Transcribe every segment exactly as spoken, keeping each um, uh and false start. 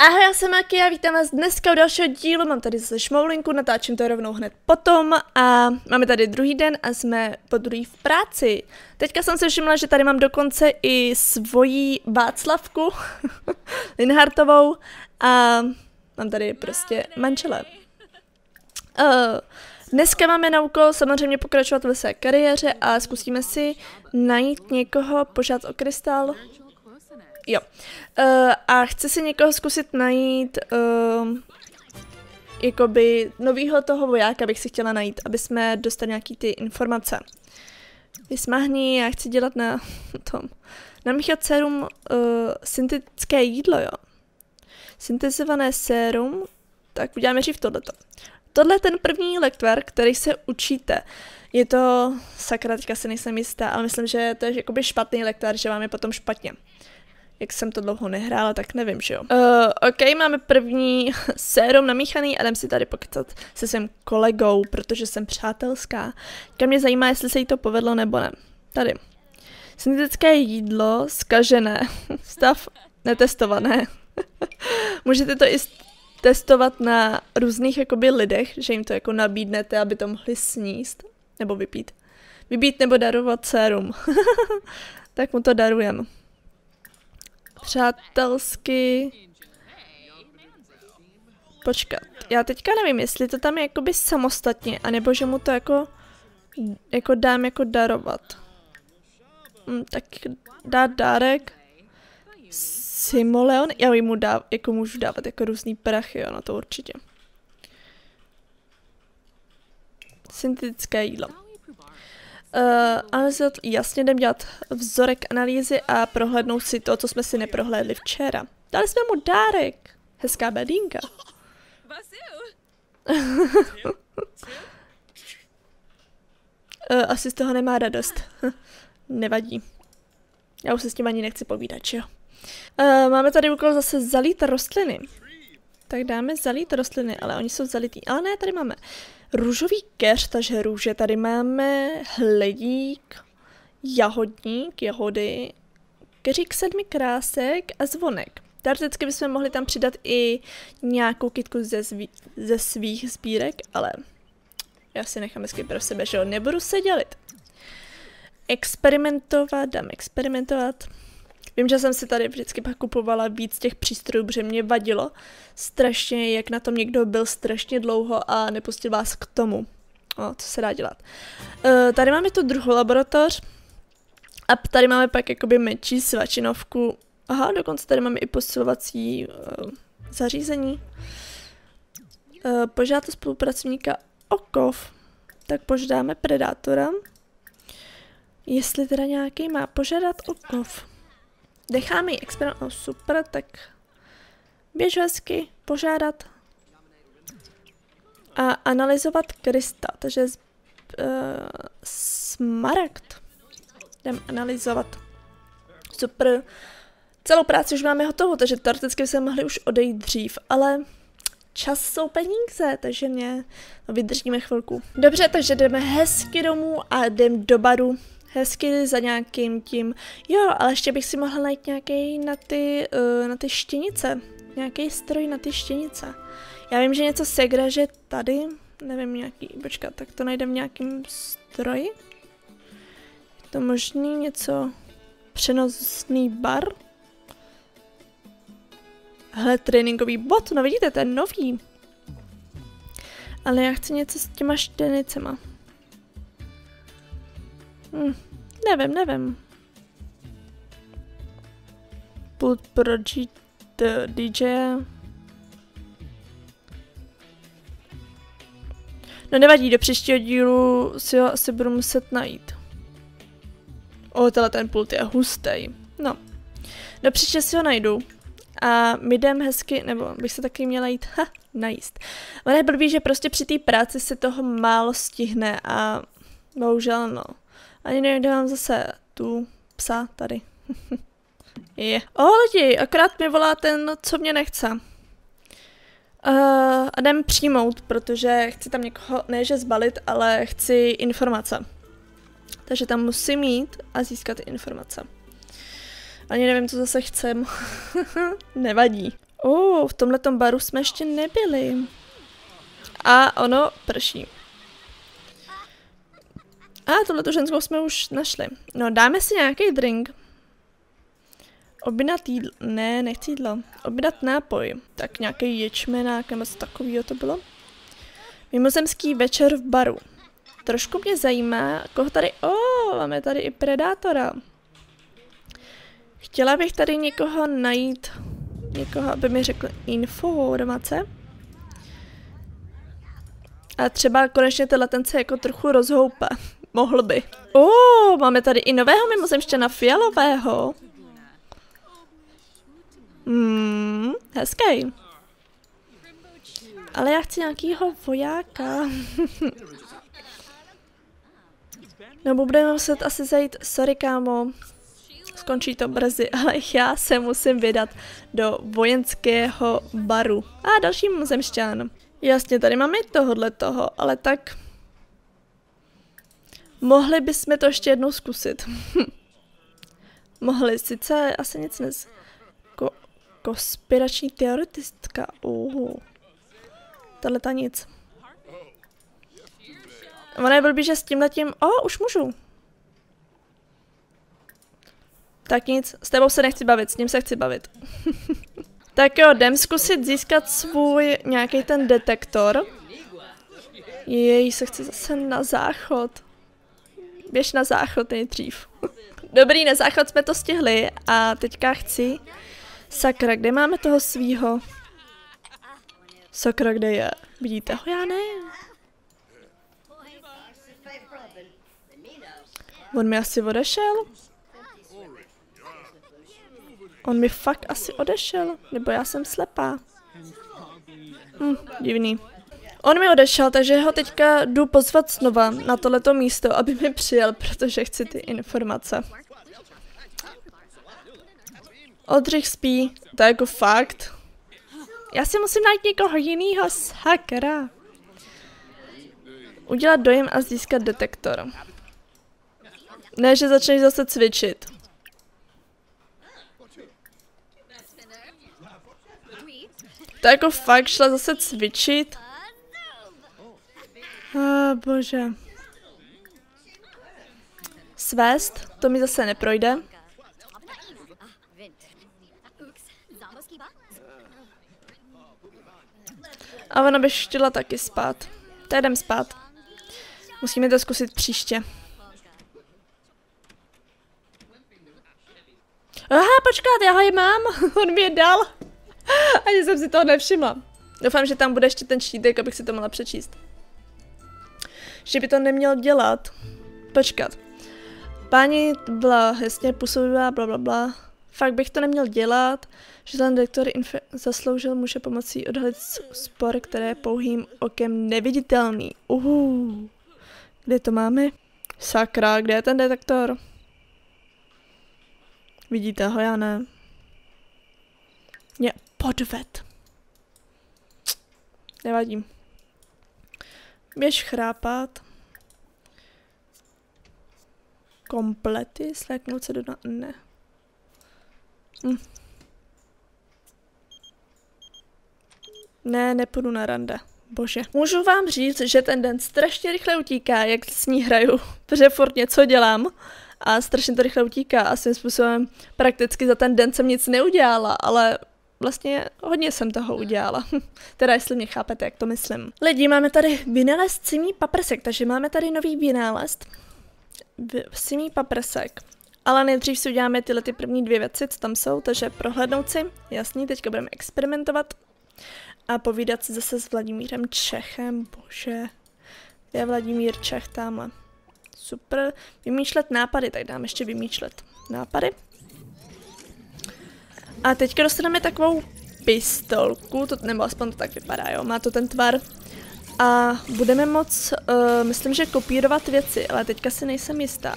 Ahoj, já jsem Maki a vítám vás dneska u dalšího dílu. Mám tady zase šmoulinku, natáčím to rovnou hned potom a máme tady druhý den a jsme po druhý v práci. Teďka jsem si všimla, že tady mám dokonce i svoji Václavku Linhartovou a mám tady prostě manžele. Uh, dneska máme na úkol samozřejmě pokračovat ve své kariéře a zkusíme si najít někoho, požádat o krystal. Jo. Uh, a chci si někoho zkusit najít, uh, jakoby novýho toho vojáka bych si chtěla najít, aby jsme dostali nějaký ty informace. Vysmahni, já chci dělat na tom, na Mychocerum uh, syntetické jídlo, jo. Syntezované sérum, tak uděláme nejdřív tohleto. Tohle je ten první lektvar, který se učíte. Je to, sakra, teďka si nejsem jistá, ale myslím, že to je jakoby špatný lektvar, že vám je potom špatně. Jak jsem to dlouho nehrála, tak nevím, že jo. Uh, ok, máme první sérum namíchaný a jdem si tady pokecat se svým kolegou, protože jsem přátelská. Kam mě zajímá, jestli se jí to povedlo nebo ne. Tady. Syntetické jídlo, zkažené, stav netestované. Můžete to i testovat na různých jakoby lidech, že jim to jako nabídnete, aby to mohli sníst, nebo vypít. Vypít nebo darovat sérum. Tak mu to darujeme. Přátelsky. Počkat, já teďka nevím, jestli to tam je jakoby samostatně, anebo že mu to jako, jako dám jako darovat. Hm, tak dát dárek. Simoleon, já jim mu dá, jako můžu dávat jako různý prachy, jo, na to určitě. Syntetické jídlo. Uh, analyzovat, jasně jdem dělat vzorek analýzy a prohlédnout si to, co jsme si neprohlédli včera. Dali jsme mu dárek. Hezká bedínka. uh, asi z toho nemá radost. Nevadí. Já už se s tím ani nechci povídat, že jo. Uh, máme tady úkol zase zalít rostliny. Tak dáme zalít rostliny, ale oni jsou zalitý. Ale ne, tady máme růžový keř, takže růže. Tady máme hledík, jahodník, jahody, keřík sedmi krásek a zvonek. Teoreticky bychom mohli tam přidat i nějakou kytku ze, zví, ze svých sbírek, ale já si nechám hezky pro sebe, že jo, nebudu se dělit. Experimentovat, dám experimentovat. Vím, že jsem si tady vždycky pak kupovala víc těch přístrojů, protože mě vadilo strašně, jak na tom někdo byl strašně dlouho a nepustil vás k tomu. O, co se dá dělat. Uh, tady máme tu druhou laboratoř a tady máme pak jakoby menší svačinovku. Aha, dokonce tady máme i posilovací uh, zařízení. Uh, požádáte spolupracovníka o kov, tak požádáme predátora. Jestli teda nějaký má požádat o kov. Decháme ji experiment, oh, super, tak běž hezky, požádat a analyzovat krystal, takže uh, smaragd, jdem analyzovat, super, celou práci už máme hotovou, takže teoreticky jsme mohli už odejít dřív, ale čas jsou peníze, takže mě no, vydržíme chvilku. Dobře, takže jdeme hezky domů a jdem do baru. Hezky za nějakým tím, jo, ale ještě bych si mohla najít nějaký na ty, uh, na ty štěnice, nějaký stroj na ty štěnice. Já vím, že něco segraže tady, nevím nějaký, počkat, tak to najdem v nějakým stroji. Je to možný něco, přenosný bar? Hele, tréninkový bot, no vidíte, ten nový. Ale já chci něco s těma štěnicema. Hm, nevím, nevím. Pult pro G D J. No nevadí, do příštího dílu si ho asi budu muset najít. O, tenhle ten pult je hustý. No. Do příště si ho najdu. A my jdem hezky, nebo bych se taky měla jít, ha, najíst. Ono je blbý, že prostě při té práci se toho málo stihne a bohužel no. Ani nevím, kde mám zase tu psa tady. Je. O lidi, akorát mi volá ten, co mě nechce. Uh, a jdem přijmout, protože chci tam někoho, ne že zbalit, ale chci informace. Takže tam musím jít a získat informace. Ani nevím, co zase chcem. Nevadí. Oh, v tomhletom baru jsme ještě nebyli. A ono prší. A tohleto ženskou jsme už našli. No, dáme si nějaký drink. Objednat jídlo. Ne, nechci jídlo. Objednat nápoj. Tak nějaký ječmenák nebo co takového to bylo. Mimozemský večer v baru. Trošku mě zajímá, koho tady... O, oh, máme tady i predátora. Chtěla bych tady někoho najít. Někoho, aby mi řekl informace. A třeba konečně tenhle ten se jako trochu rozhoupe. Mohl by. O, oh, máme tady i nového mimozemšťana fialového. Hmm, hezký. Ale já chci nějakýho vojáka. No, budeme muset asi zajít. Sorry, kámo. Skončí to brzy, ale já se musím vydat do vojenského baru. A další mimozemšťan. Jasně, tady máme i tohodle toho, ale tak... Mohli bychom to ještě jednou zkusit. Mohli, sice asi nic nez... Ko konspirační teoretistka. Uh. Tahleta nic. Ono je blbý, že s tímhletím... O, oh, už můžu. Tak nic, s tebou se nechci bavit, s ním se chci bavit. Tak jo, jdem zkusit získat svůj nějaký ten detektor. Jej, se chci zase na záchod. Běž na záchod nejdřív. Dobrý, na záchod jsme to stihli a teďka chci... Sakra, kde máme toho svýho? Sakra, kde je? Vidíte ho? Já ne. On mi asi odešel? On mi fakt asi odešel, nebo já jsem slepá. Hm, divný. On mi odešel, takže ho teďka jdu pozvat znova na tohleto místo, aby mi přijel, protože chci ty informace. Oldřich spí, to je jako fakt. Já si musím najít někoho jinýho, sakra. Udělat dojem a získat detektor. Ne, že začneš zase cvičit. To jako fakt šla zase cvičit. Ah, bože. Svést, to mi zase neprojde. A ona by chtěla taky spát. Tak jdem spát. Musíme to zkusit příště. Aha, počkat, já ho je mám. On mi je dal. Ani jsem si toho nevšimla. Doufám, že tam bude ještě ten štítek, abych si to mohla přečíst. Že by to neměl dělat. Počkat. Páni byla jasně působivá, bla, bla, bla. Fakt bych to neměl dělat. Že ten detektor zasloužil může pomocí odhalit spor, které je pouhým okem neviditelný. Uhu. Kde to máme? Sakra, kde je ten detektor? Vidíte ho, já ne. Mě podved. Nevadí. Běž chrápat. Komplety, sléknout se do... Ne. Hm. Ne, nepůjdu na rande. Bože. Můžu vám říct, že ten den strašně rychle utíká, jak s ní hraju, protože furt něco dělám a strašně to rychle utíká a svým způsobem prakticky za ten den jsem nic neudělala, ale vlastně hodně jsem toho udělala. Teda jestli mě chápete, jak to myslím. Lidi, máme tady vynález simí paprsek, takže máme tady nový vynález. Simí paprsek. Ale nejdřív si uděláme tyhle ty první dvě věci, co tam jsou, takže prohlédnout si, jasný, teďka budeme experimentovat. A povídat si zase s Vladimírem Čechem, bože. Kde je Vladimír Čech tamhle? Super. Vymýšlet nápady, tak dám ještě vymýšlet nápady. A teďka dostaneme takovou pistolku, to, nebo aspoň to tak vypadá, jo, má to ten tvar. A budeme moc, uh, myslím, že kopírovat věci, ale teďka si nejsem jistá.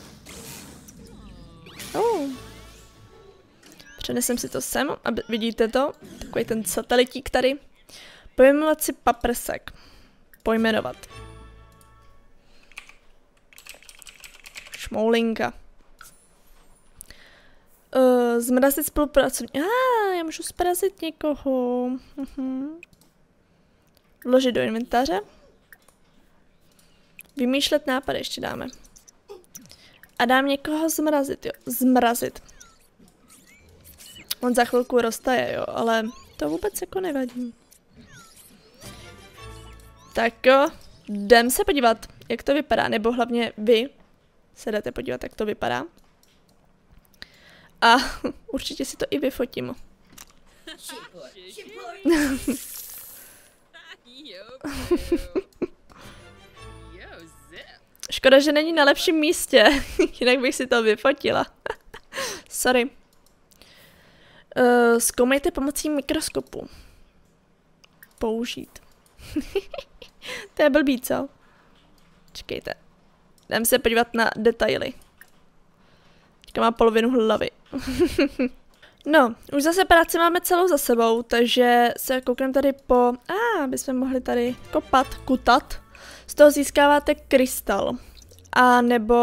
Oh. Přenesem si to sem, aby, vidíte to, takový ten satelitík tady. Pojmenovat si paprsek. Pojmenovat. Šmoulinka. Uh, zmrazit spolupracovníka. Ah, já můžu zmrazit někoho. Uh-huh. Vložit do inventáře. Vymýšlet nápady ještě dáme. A dám někoho zmrazit, jo. Zmrazit. On za chvilku roztaje, jo, ale to vůbec jako nevadí. Tak jo, jdem se podívat, jak to vypadá, nebo hlavně vy se jdete podívat, jak to vypadá. A určitě si to i vyfotím. Škoda, že není na lepším místě, jinak bych si to vyfotila. Sorry. Uh, zkoumejte pomocí mikroskopu. Použít. To je blbý, co? Čekejte. Jdem se podívat na detaily. Teďka má polovinu hlavy. No, už zase práci máme celou za sebou, takže se koukneme tady po... A, ah, bychom mohli tady kopat, kutat. Z toho získáváte krystal. A nebo...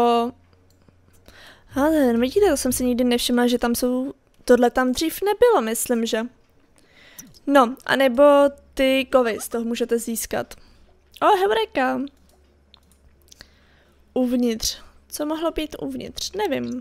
Ale vidíte, to jsem si nikdy nevšimla, že tam jsou... Tohle tam dřív nebylo, myslím, že. No, anebo ty kovy, z toho můžete získat. O, hebrejka. Uvnitř. Co mohlo být uvnitř? Nevím.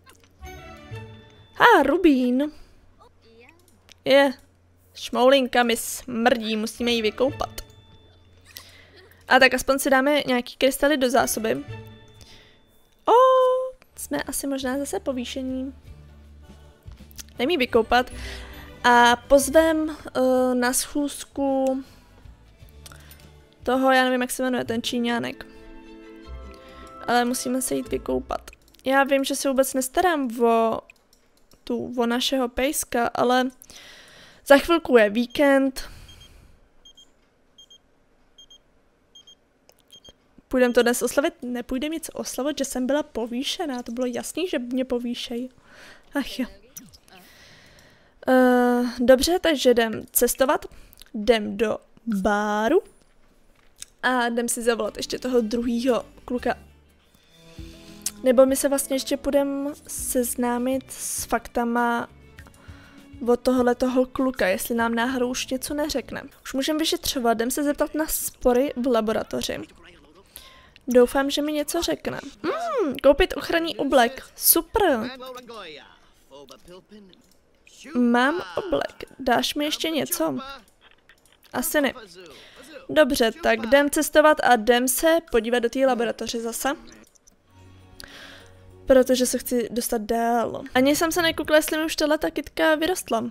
Ha, rubín. Je. Šmoulinka mi smrdí, musíme ji vykoupat. A tak aspoň si dáme nějaký krystaly do zásoby. O, jsme asi možná zase povýšení. Jdem ji vykoupat. A pozvem uh, na schůzku toho, já nevím, jak se jmenuje, ten Číňánek. Ale musíme se jít vykoupat. Já vím, že se vůbec nestarám o, tu, o našeho pejska, ale za chvilku je víkend. Půjdeme to dnes oslavit? Nepůjdeme nic oslavit, že jsem byla povýšená. To bylo jasný, že mě povýšejí. Ach jo. Uh, dobře, takže jdem cestovat. Jdem do baru. A jdem si zavolat ještě toho druhýho kluka. Nebo my se vlastně ještě půjdeme seznámit s faktama od tohohletoho kluka, jestli nám náhodou už něco neřekne. Už můžeme vyšetřovat, jdem se zeptat na spory v laboratoři. Doufám, že mi něco řekne. Hmm, koupit ochranný oblek. Super. Mám oblek. Dáš mi ještě něco? Asi ne. Dobře, tak jdem cestovat a jdem se podívat do té laboratoře zase. Protože se chci dostat dál. Ani jsem se nekoukla, jestli mi už tato kytka vyrostla.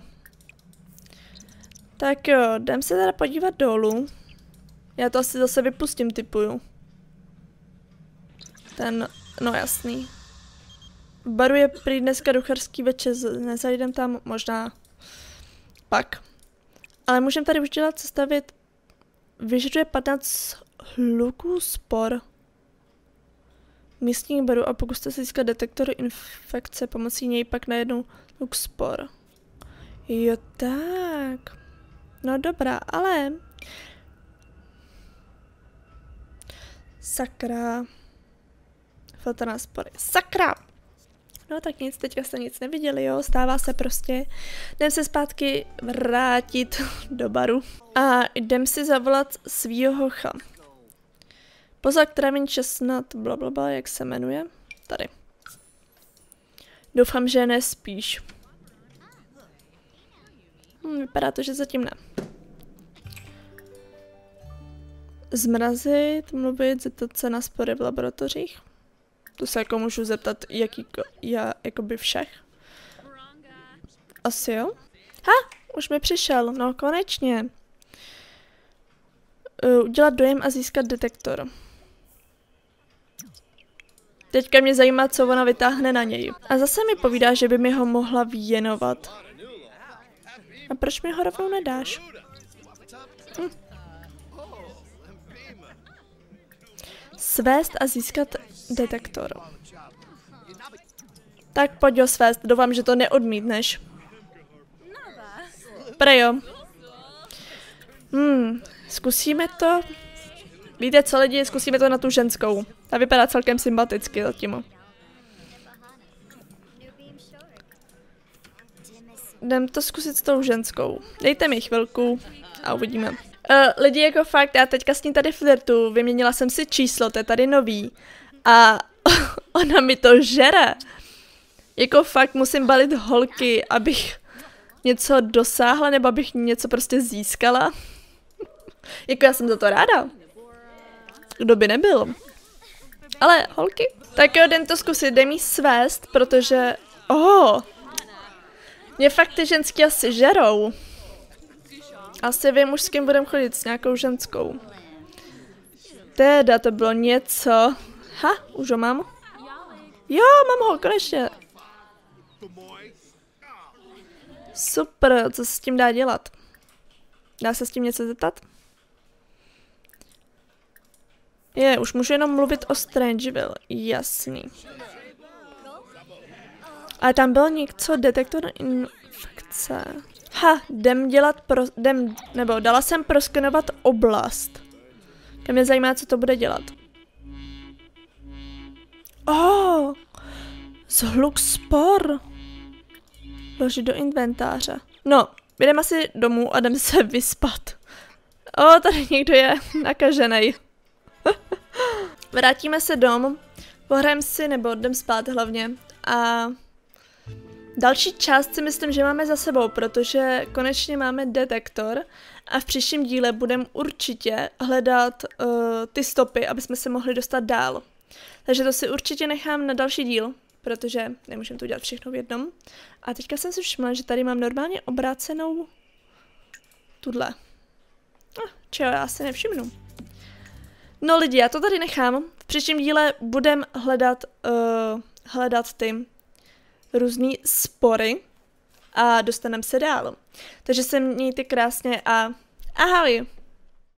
Tak jo, jdem se teda podívat dolů. Já to asi zase vypustím, typuju. Ten, no jasný. V baru je prý dneska ducharský večer, nezajdem tam možná pak. Ale můžeme tady už dělat sestavit. Vyžaduje patnáct hluků spor. Místních baru a pokuste se získat detektor infekce, pomocí něj pak najednou hluk spor. Jo tak. No dobrá, ale... Sakra. Filtr na spory. Sakra! No tak nic, teďka jste nic neviděli, jo, stává se prostě. Jdem se zpátky vrátit do baru a jdem si zavolat svýho hocha. Pozor, trávení česnat, blablabla, jak se jmenuje? Tady. Doufám, že nespíš. Hm, vypadá to, že zatím ne. Zmrazit, mluvit, zeptat se na spory v laboratořích. To se jako můžu zeptat, jaký, já, jakoby všech. Asi jo? Ha, už mi přišel, no konečně. Uh, udělat dojem a získat detektor. Teďka mě zajímá, co ona vytáhne na něj. A zase mi povídá, že by mi ho mohla věnovat. A proč mi ho rovnou nedáš? Hm. Svést a získat detektor. Tak pojď ho svést, doufám, že to neodmítneš. Prejo. Hmm, zkusíme to. Víte co lidi, zkusíme to na tu ženskou. Ta vypadá celkem sympaticky zatím. jdem to zkusit s tou ženskou. Dejte mi chvilku a uvidíme. Uh, lidi, jako fakt, já teďka s ní tady flirtu, vyměnila jsem si číslo, to je tady nový. A ona mi to žere. Jako fakt musím balit holky, abych něco dosáhla, nebo abych něco prostě získala. Jako já jsem za to ráda. Kdo by nebyl. Ale holky. Tak jo, jdem to zkusit, dej mi svést, protože... Oh, mě fakt ty ženský asi žerou. Asi vím už s kým budem chodit, s nějakou ženskou. Teda to bylo něco. Ha, už ho mám. Jo, mám ho, konečně. Super, co se s tím dá dělat? Dá se s tím něco zeptat? Je, už můžu jenom mluvit o Strangeville, jasný. Ale tam byl něco, detektor infekce. Ha, jdem dělat pro, jdem, nebo dala jsem proskenovat oblast. Kam mě zajímá, co to bude dělat. Oh, zhluk spor. Vložit do inventáře. No, jdem asi domů a jdem se vyspat. O, oh, tady někdo je nakažený. Vrátíme se domů, pohrajeme si, nebo jdem spát hlavně. A další část si myslím, že máme za sebou, protože konečně máme detektor a v příštím díle budeme určitě hledat uh, ty stopy, aby jsme se mohli dostat dál. Takže to si určitě nechám na další díl, protože nemůžeme to udělat všechno v jednom. A teďka jsem si všimla, že tady mám normálně obrácenou tudle. Ah, čeho, já si nevšimnu. No lidi, já to tady nechám. V příštím díle budem hledat, uh, hledat ty různý spory a dostaneme se dál. Takže se mějte krásně a ahoj!